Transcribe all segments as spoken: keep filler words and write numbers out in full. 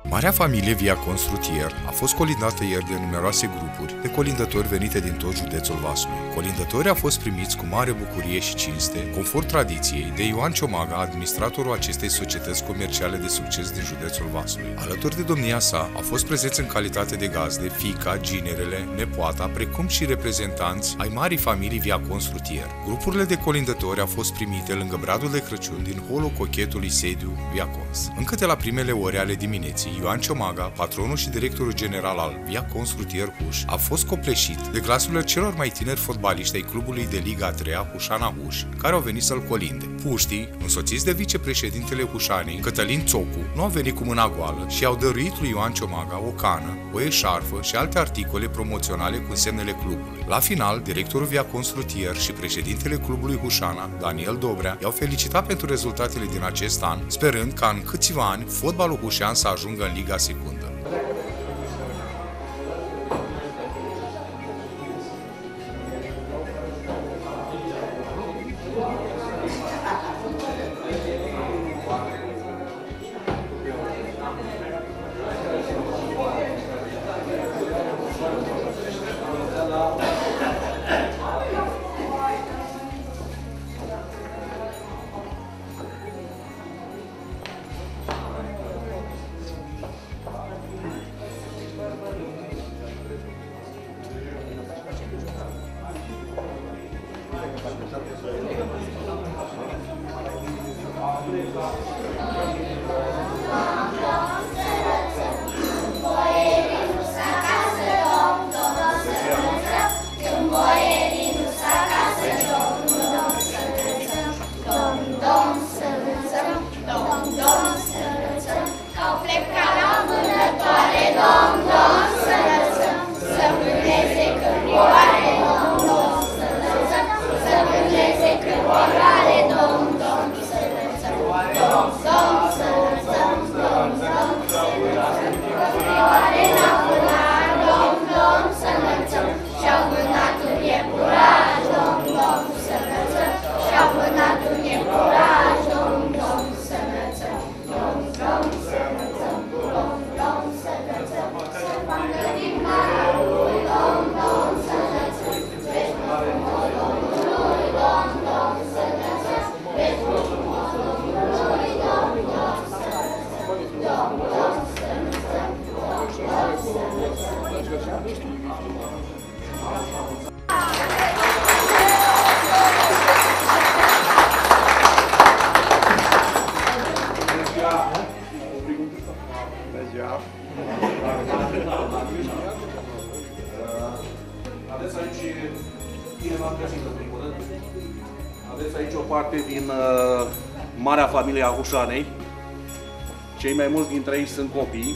Marea familie Viacons Rutier a fost colindată ieri de numeroase grupuri de colindători venite din tot județul Vaslui. Colindătorii au fost primiți cu mare bucurie și cinste, conform tradiției, de Ioan Ciomaga, administratorul acestei societăți comerciale de succes din județul Vaslui. Alături de domnia sa au fost prezenți în calitate de gazde fiica, ginerele, nepoata, precum și reprezentanți ai marii familii Viacons Rutier. Grupurile de colindători au fost primite lângă bradul de Crăciun din holul cochetului sediu Viacons. Încă de la primele ore ale dimineții, Ioan Ciomaga, patronul și directorul general al Viacons Rutier Huș, a fost copleșit de glasurile celor mai tineri fotbaliști ai clubului de Liga a treia Hușana Huș, care au venit să-l colinde. Puștii, însoțiți de vicepreședintele Hușanei, Cătălin Țocu, nu au venit cu mâna goală și au dăruit lui Ioan Ciomaga o cană, o eșarfă și alte articole promoționale cu semnele clubului. La final, directorul Viacons Rutier și președintele clubului Hușana, Daniel Dobrea, i-au felicitat pentru rezultatele din acest an, sperând ca în câțiva ani fotbalul hușean să ajungă în Liga Secundă. Aveți aici o parte din uh, marea familie a Hușanei. Cei mai mulți dintre ei sunt copii.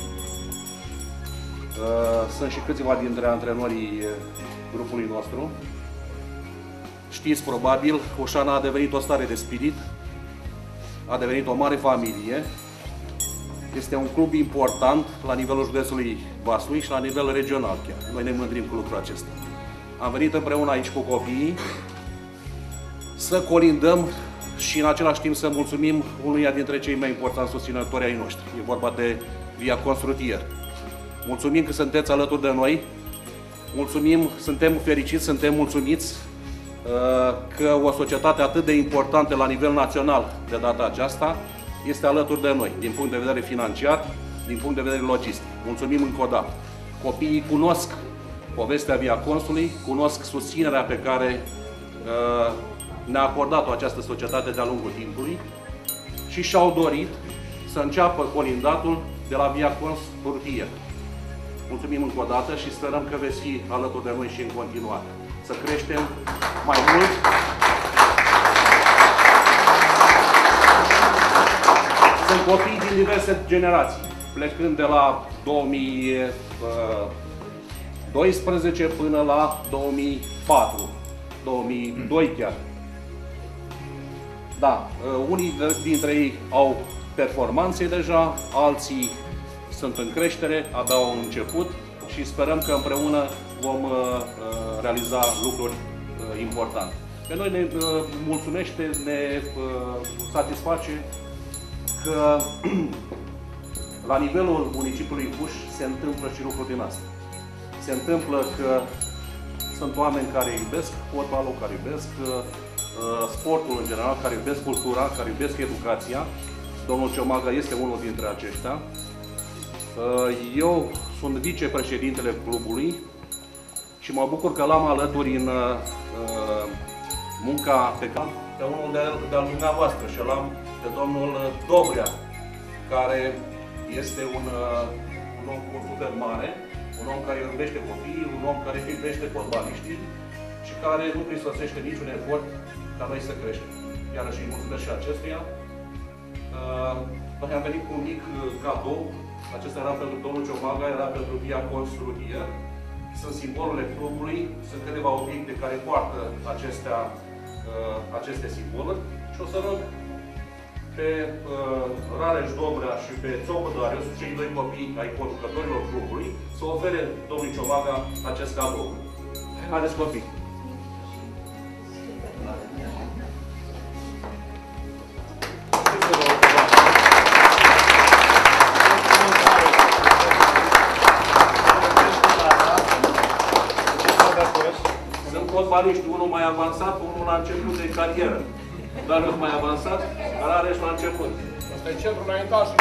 Uh, sunt și câțiva dintre antrenorii grupului nostru. Știți probabil, Hușana a devenit o stare de spirit, a devenit o mare familie. Este un club important la nivelul județului Vaslui și la nivel regional chiar. Noi ne mândrim cu lucrul acesta. Am venit împreună aici cu copiii să colindăm și în același timp să mulțumim unuia dintre cei mai importanți susținători ai noștri. E vorba de Viacons Rutier. Mulțumim că sunteți alături de noi. Mulțumim, suntem fericiți, suntem mulțumiți că o societate atât de importantă la nivel național de data aceasta este alături de noi, din punct de vedere financiar, din punct de vedere logistic. Mulțumim încă o dată. Copiii cunosc povestea Viaconsului, cunosc susținerea pe care uh, ne-a acordat-o această societate de-a lungul timpului și și-au dorit să înceapă colindatul de la Viacons Rutier. Mulțumim încă o dată și sperăm că veți fi alături de noi și în continuare. Să creștem mai mult. Sunt copii din diverse generații, plecând de la două mii doisprezece până la două mii patru, două mii doi chiar. Da, unii dintre ei au performanțe deja, alții sunt în creștere, abia au început și sperăm că împreună vom realiza lucruri importante. Pe noi ne mulțumește, ne satisface că La nivelul municipiului Huș se întâmplă și lucruri din asta. Se întâmplă că sunt oameni care iubesc fotbalul, care iubesc sportul în general, care iubesc cultura, care iubesc educația. Domnul Ciomaga este unul dintre aceștia. Eu sunt vicepreședintele clubului și mă bucur că l-am alături în munca pe care pe unul de-al dumneavoastră și l-am pe domnul Dobrea, care este un, un om cu super mare, un om care iubește copiii, un om care iubește fotbaliștii și care nu prisosește niciun efort ca noi să creștem. Iar și îi mulțumesc și acestuia. Noi am venit cu un mic cadou. Acesta era pentru domnul Ciomaga, era pentru Via Construier. Sunt simbolurile clubului, sunt câteva obiecte care poartă acestea, aceste simboluri. Și o să rog pe uh, Rareș Dobrea și pe Țopă Darius, cei doi copii ai conducătorilor clubului, să ofere domnului Ciomaga acest cadou. Haideți, copii! Sunt fotbaliști, unul mai avansat, unul la început de carieră. Dar nu mai avansat, dar are și la început. Asta e centrul înaintașul.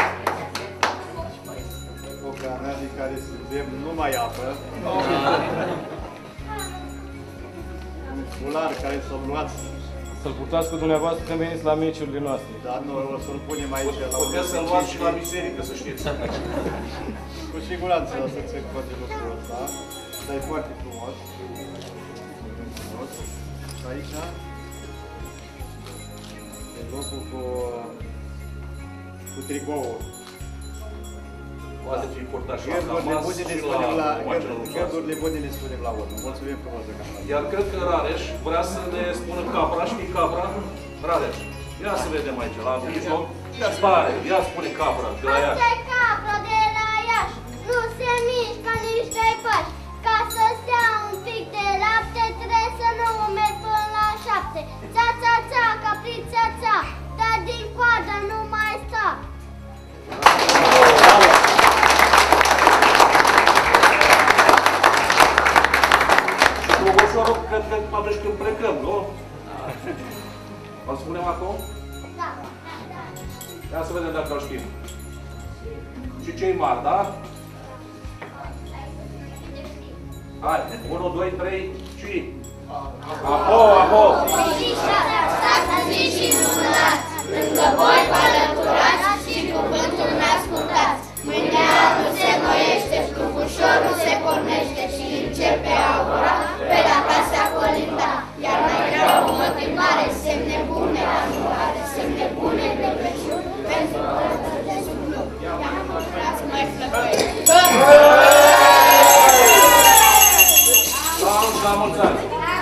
O canal din care se bem numai apă. Un fular care să-l luați. Să-l purtați cu dumneavoastră când veniți la meciurile noastre. Dar noi o să-l punem aici la puteți să-l luați și la biserică, să știți. Cu siguranță o să țin cont de lucrul ăsta. Dar e foarte frumos. Și aici e locul cu, cu tricoul. Poate fi purtat și Gândurile la bune le și spunem la, la gândurile bune le spunem la urmă. Mulțumim frumos de capra. Iar cred că Rareș vrea să ne spună capra. Știi capra? Rareș. Ia să vedem aici, la mijloc. Stare, ia spune capra de la Iași. Asta e capra de la Iași. Nu se mișcă nici trei pași. Ca să stea un pic de lapte, trebuie să nu merg până la șapte. Ța, ța, ța, caprița, ța, dar din coadă nu mai sta. Și Bogoșorul, cred că atunci când plecăm, nu? Îl spunem acum? Da, da, da. Ia să vedem dacă îl știm. Și cei mari, da? Hai, unu, doi, trei, și... Aho, aho! Stați și minunați, lângă voi vă alăturați și cuvântul n-ascultați. Mâine anul se înnoiește, scufușorul se pornește și începe a ora pe la casa colinda. Iar mai era o mătimare, semne bune la numare, semne bune de Crăciun, pentru că de sub club. Ia-mă măsurați mai flăcăi. La mulți ani!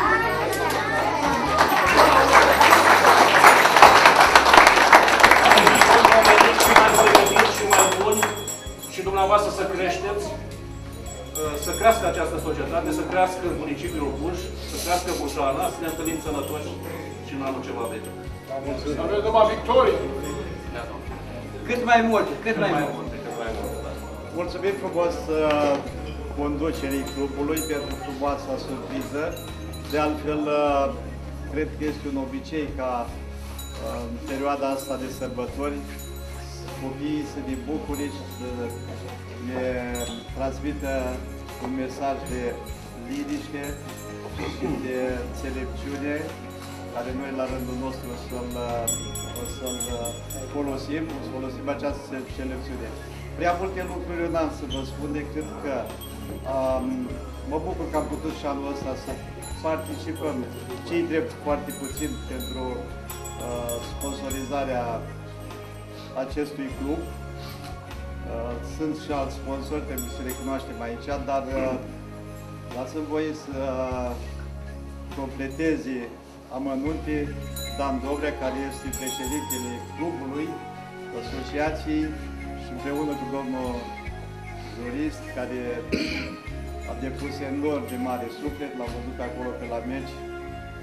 Și mai pregătiți și mai buni și dumneavoastră să creșteți, să crească această societate, să crească municipiul Huș, să crească Bușana, să ne întâlnim sănătoși și în anul ce va veni. Să avem numai victorii! Cât mai multe, cât mai multe. Mulțumim frumos conducerii clubului pentru frumoasa surpriză. De altfel, cred că este un obicei ca în perioada asta de sărbători copiii să ne bucure și să ne transmită un mesaj de liniște și de înțelepciune care noi la rândul nostru o să-l să folosim, o să folosim această înțelepciune. Prea multe lucruri eu n-am să vă spun decât că um, mă bucur că am putut și anul ăsta să participăm, cei drept foarte puțin pentru uh, sponsorizarea acestui club. Uh, sunt și alți sponsori, trebuie să recunoaștem aici, dar uh, dați-mi voie să uh, completeze amănunte Dan Dobrea, care este președintele clubului, asociației, și împreună cu domnul jurist, care a depus enorm de mare suflet, l-am văzut acolo pe la meci,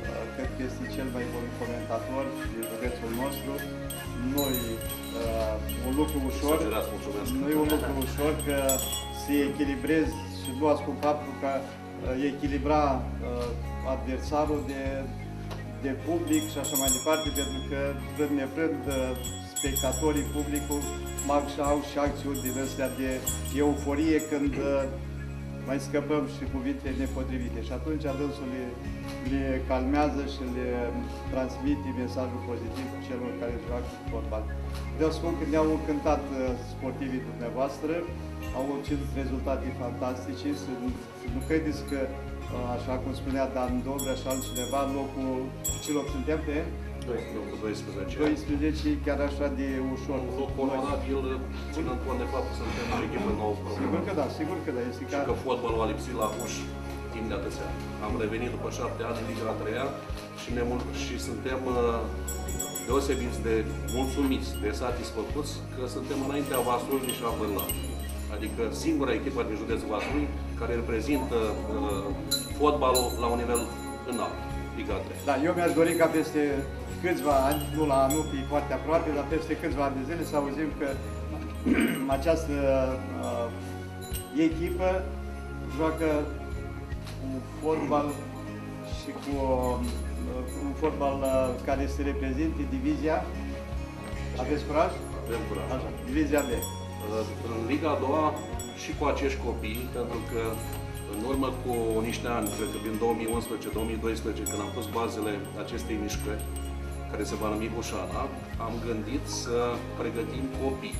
cred că este cel mai bun comentator din județul nostru. Nu-i uh, un lucru ușor, nu e un lucru ușor că să echilibrezi și luați cu faptul că uh, echilibra uh, adversarul de, de public și așa mai departe, pentru că vrând nevrând uh, spectatorii, publicul, au și acțiuni din astea de euforie când uh, mai scăpăm și cuvinte nepotrivite. Și atunci dânsul le, le calmează și le transmite mesajul pozitiv celor care joacă fotbal. Vreau să spun că ne-au încântat sportivii dumneavoastră, au obținut rezultate fantastice. Să, să nu credeți că, așa cum spunea Dan Dobră și altcineva, locul, ce loc suntem pe? Locul doisprezece. doisprezece, chiar așa de ușor. Un loc onorabil, ținând cont de faptul că suntem o echipă nouă. Sigur că da, sigur că da. Este și ca... că fotbalul a lipsit la uși timp de atâția ani. Am revenit după șapte ani în Liga a treia și, ne, și suntem uh, deosebiți de mulțumiți, de satisfăcuți că suntem înaintea Vaslui și a Bârlanului. Adică singura echipă din județul Vaslui care reprezintă uh, fotbalul la un nivel înalt, Liga a treia. Da, eu mi-aș dori ca peste câțiva ani, nu la anul, fi foarte aproape, dar peste câțiva ani de zile să auzim că această uh, echipă joacă un fotbal și cu uh, un fotbal uh, care se reprezinte divizia. Aveți curaj? Avem curaj. Așa, divizia B. În Liga a doua și cu acești copii, pentru că în urmă cu niște ani, cred că din două mii unsprezece două mii doisprezece, când am pus bazele acestei mișcări, care se va numi Bușana, am gândit să pregătim copii.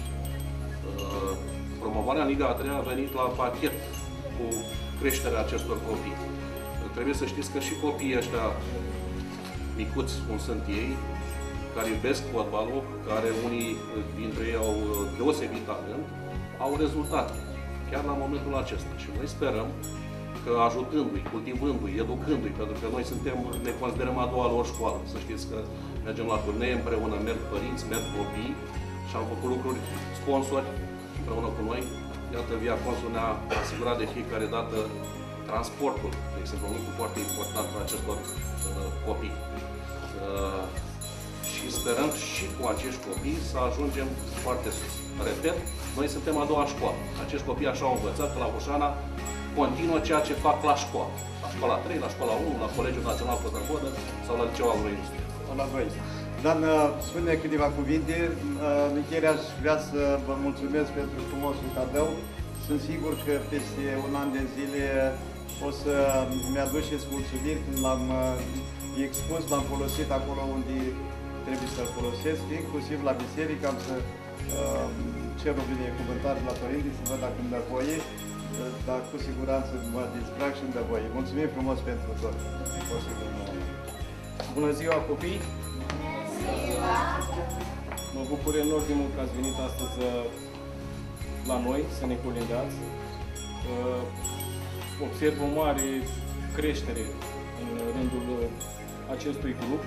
Promovarea în Liga a treia a venit la pachet cu creșterea acestor copii. Trebuie să știți că și copiii ăștia micuți, cum sunt ei, care iubesc fotbalul, care unii dintre ei au deosebit talent, au rezultate, chiar la momentul acesta. Și noi sperăm că ajutându-i, cultivându-i, educându-i, pentru că noi suntem, ne considerăm a doua lor școală. Să știți că mergem la turnee împreună, merg părinți, merg copii și am făcut lucruri sponsori împreună cu noi. Iată, Via Consul ne-a asigurat de fiecare dată transportul, de exemplu, un lucru foarte important pentru acestor uh, copii. Uh, și sperăm și cu acești copii să ajungem foarte sus. Repet, noi suntem a doua școală. Acești copii așa au învățat că la Bușana continuă ceea ce fac la școală. La școala trei, la școala unu, la Colegiul Național Cotăvodă sau la Liceul Agro-Industrie. La voi. Dan, spune câteva cuvinte. În încheiere aș vrea să vă mulțumesc pentru frumosul cadou. Sunt sigur că peste un an de zile o să mi-aduceți mulțumiri când l-am expus, l-am folosit acolo unde trebuie să-l folosesc, inclusiv la biserică. Am să uh, cer o binecuvântare la părinții, să văd dacă îmi dă voie, dar cu siguranță mă distrag și îmi dă voie. Mulțumim frumos pentru tot. Bună ziua, copii! Mă bucur enorm de mult că ați venit astăzi la noi să ne colindați. Observ o mare creștere în rândul acestui grup,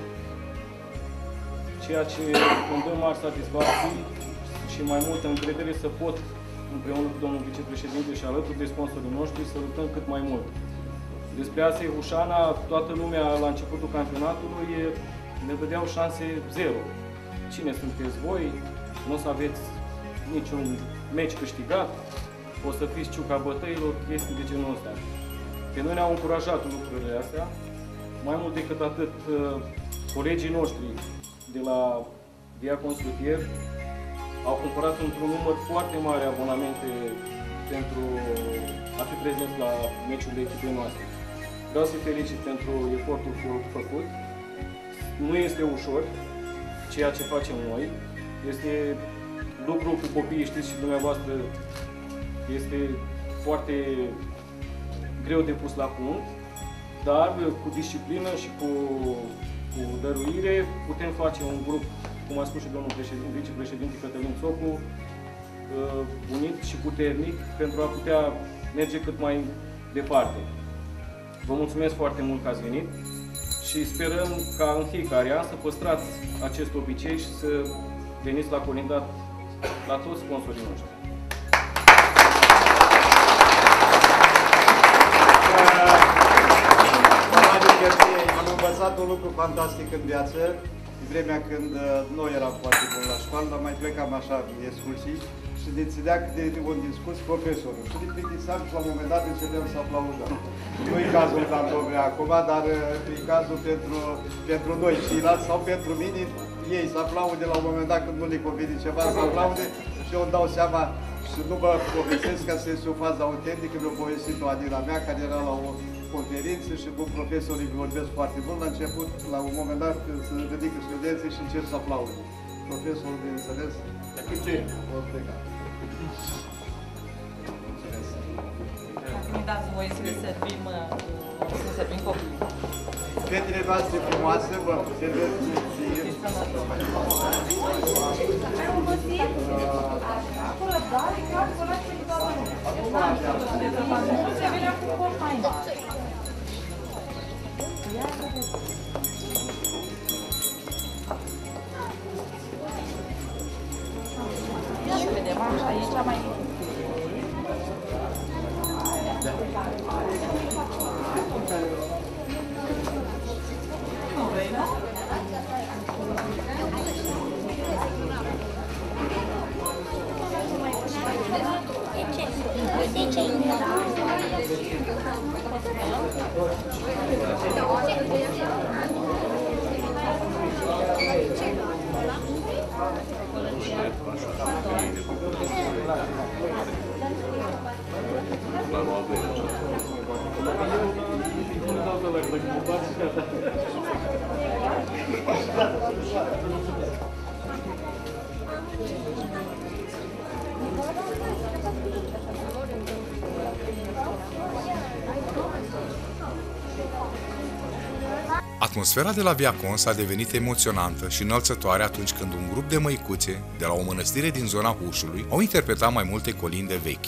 ceea ce îmi dă mari satisfacții și mai multă încredere să pot, împreună cu domnul vicepreședinte și alături de sponsorii noștri, să luptăm cât mai mult. Despre A S E Hușana, toată lumea la începutul campionatului ne vedeau șanse zero. Cine sunteți voi? Nu o să aveți niciun meci câștigat? O să fiți ciuca bătăilor, chestii de genul ăsta. Pe noi ne-au încurajat lucrurile astea. Mai mult decât atât, colegii noștri de la Via Consul au cumpărat într-un număr foarte mare abonamente pentru a fi prezenți la meciurile echipei noastre. Vreau să felicit pentru efortul făcut. Nu este ușor ceea ce facem noi. Este lucru cu copiii, știți și dumneavoastră, este foarte greu de pus la punct, dar cu disciplină și cu, cu dăruire putem face un grup, cum a spus și domnul vicepreședinte Cătălin Țocu, unit și puternic pentru a putea merge cât mai departe. Vă mulțumesc foarte mult că ați venit și sperăm ca în fiecare an să păstrați acest obicei și să veniți la colindat la toți sponsorii noștri. Am învățat întâmplat un lucru fantastic în viață, în vremea când noi eram foarte buni la școală, dar mai plecam așa în excursii și ne ținea câte un discurs profesorul. Și ne plictiseam și la un moment dat începem să aplaudăm. Nu e cazul la domnule acum, dar e cazul pentru, pentru noi ceilalți sau pentru mine, ei să aplaude la un moment dat când nu le convine ceva să aplaude și eu îmi dau seama și nu vă povestesc ca să este o fază autentică, mi-a povestit o Adina mea care era la o conferință și cu profesorii vorbesc foarte mult, la început, la un moment dat, se ridică studenții și încep să aplaude. Profesorul, bineînțeles, pot pleca. Mulțumesc. Acum dați voie să le servim, să servim copii. Fetele noastre frumoase, vă serveți ție. Vedem așa, aici mai... Nu vrei, nu? De ce? Atmosfera de la Viacons a devenit emoționantă și înălțătoare atunci când un grup de măicuțe de la o mănăstire din zona Hușului au interpretat mai multe colinde vechi.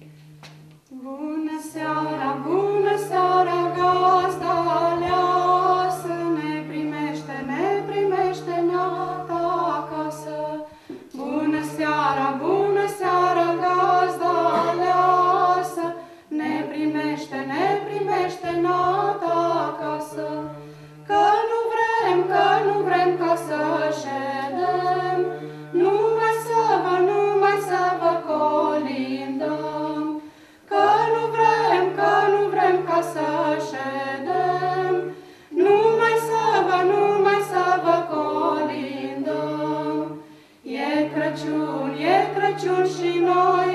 Bună seara, bună seara, gazda aleasă, ne primește, ne primește neata acasă. Bună seara, bună seara, gazda aleasă, ne primește, ne primește neata acasă. Că nu vrem, că nu vrem ca să ședem, numai să vă, numai să vă colindăm. Că nu vrem, că nu vrem ca să ședem, numai să vă, numai să vă colindăm. E Crăciun, e Crăciun și noi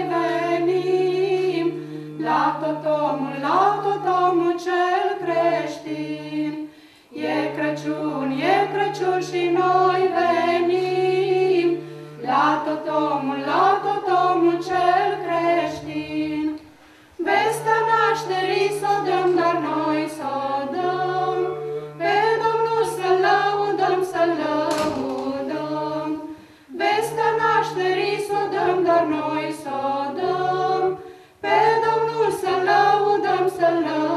venim la tot omul, la tot omul cel creștin. E Crăciun, e Crăciun și noi venim la tot omul, la tot omul cel creștin. Vestea nașterii s-o dăm, dar noi s-o dăm, pe Domnul să-L lăudăm, să-L lăudăm. Vestea nașterii s-o dăm, dar noi s-o dăm, pe Domnul să-L lăudăm, să-L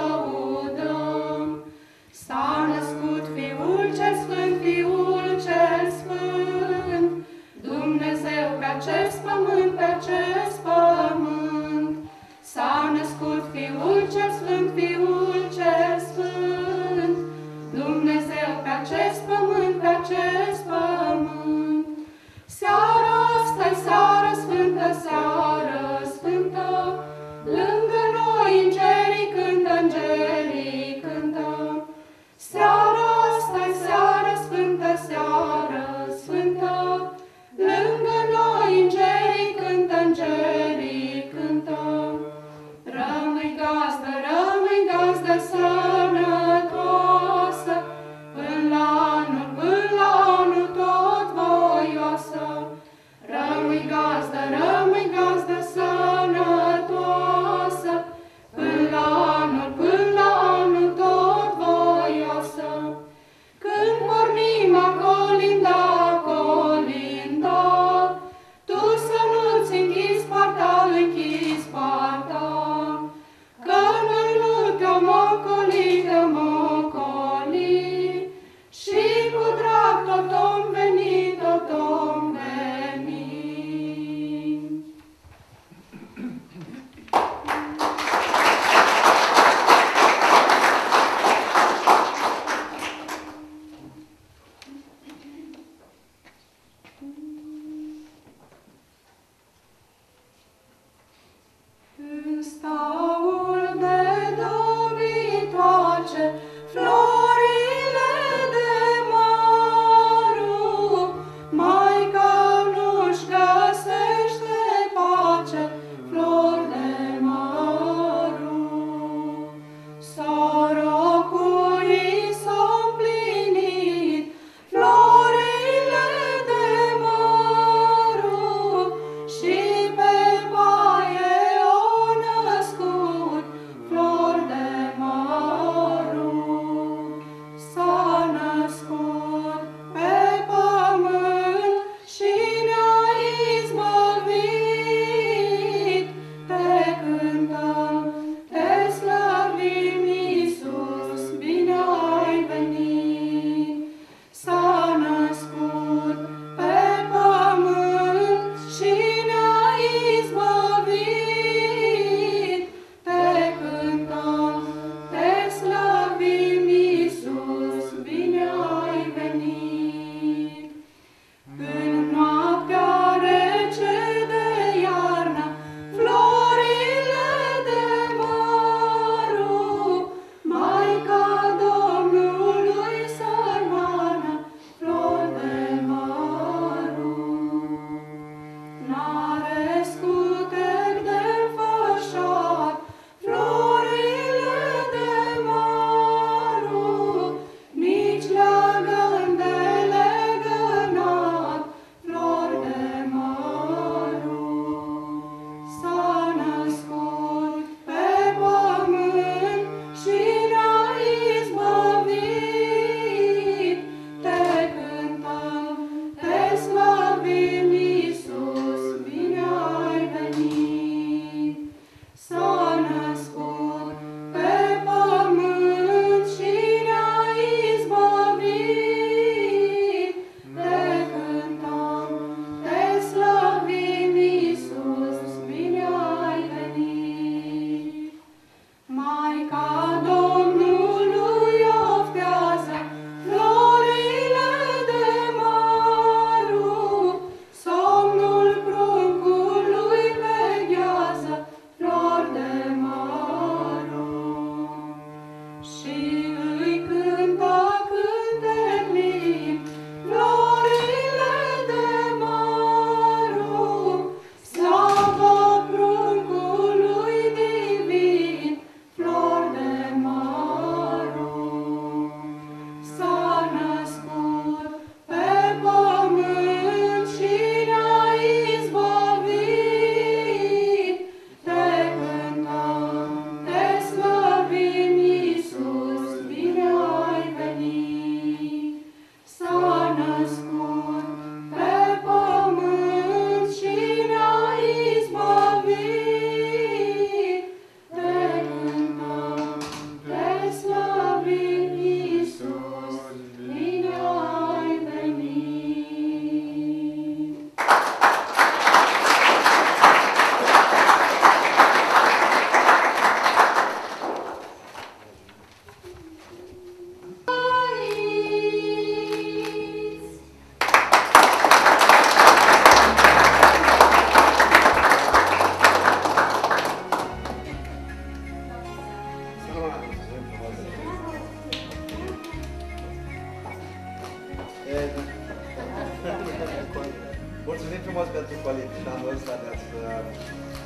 lăudăm. S-a născut Fiul cel Sfânt, Fiul cel Sfânt, Dumnezeu pe acest pământ, pe acest pământ. S-a născut Fiul cel Sfânt, Fiul cel Sfânt, Dumnezeu pe acest pământ, pe acest pământ. Seara asta-i seară sfântă, seară sfântă, lângă noi îngerii cântă, îngerii cântă. Seara asta-i seară sfântă, seară sfântă, lângă noi îngerii cântă, îngerii cântă. Rămâi gazdă, rămâi gazdă sănătoasă, până la anul, până la anul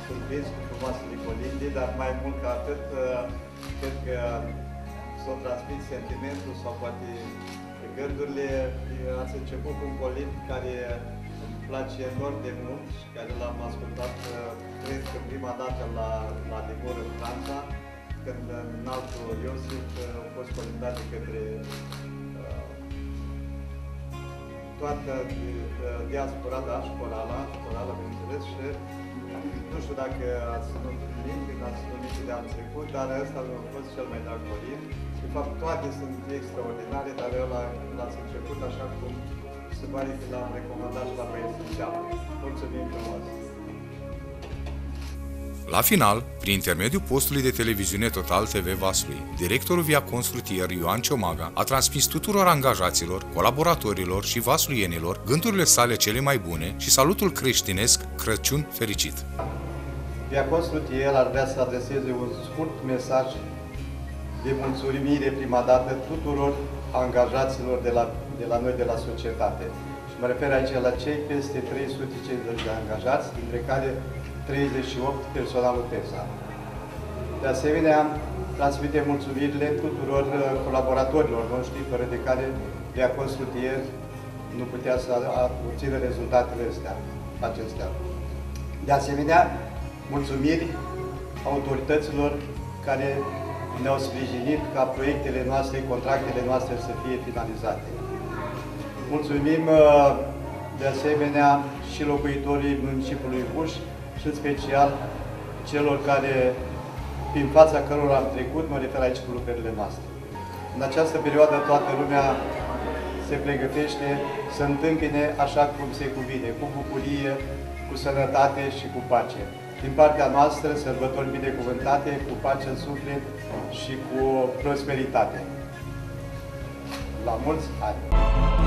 surprins cu frumoasele colinde, dar mai mult ca atât, cred că s-a transmis sentimentul sau poate gândurile. Ați început cu un colind care îmi place enorm de mult și care l-am ascultat, cred că prima dată la, la Limur în Franța, când înaltul Iosif a fost colindat de către uh, toată diaspora, da, și corala, corala, bineînțeles, și nu știu dacă ați ținut link, când ați ținut de anul trecut, dar ăsta a fost cel mai drag colind. De fapt, toate sunt extraordinare, dar ăla l-ați început așa cum se pare că l-am recomandat și la băieții înceapă. Mulțumim frumos! La final, prin intermediul postului de televiziune Total T V Vaslui, directorul via constructier Ioan Ciomaga a transmis tuturor angajaților, colaboratorilor și vasluienilor gândurile sale cele mai bune și salutul creștinesc Crăciun fericit. Via constructier ar vrea să adreseze un scurt mesaj de mulțumire prima dată tuturor angajaților de la, de la noi, de la societate. Și mă refer aici la cei peste trei sute cincizeci de angajați, dintre care treizeci și opt personalul T E S A. De asemenea, transmitem mulțumirile tuturor colaboratorilor noștri, fără de care via constructier nu putea să obțină rezultatele astea, acestea. De asemenea, mulțumiri autorităților care ne-au sprijinit ca proiectele noastre, contractele noastre să fie finalizate. Mulțumim de asemenea și locuitorii municipiului Huș și în special celor care, prin fața cărora am trecut, mă refer aici cu lucrările noastre. În această perioadă toată lumea se pregătește să întâmpine așa cum se cuvine, cu bucurie, cu sănătate și cu pace. Din partea noastră, sărbători binecuvântate, cu pace în suflet și cu prosperitate. La mulți ani!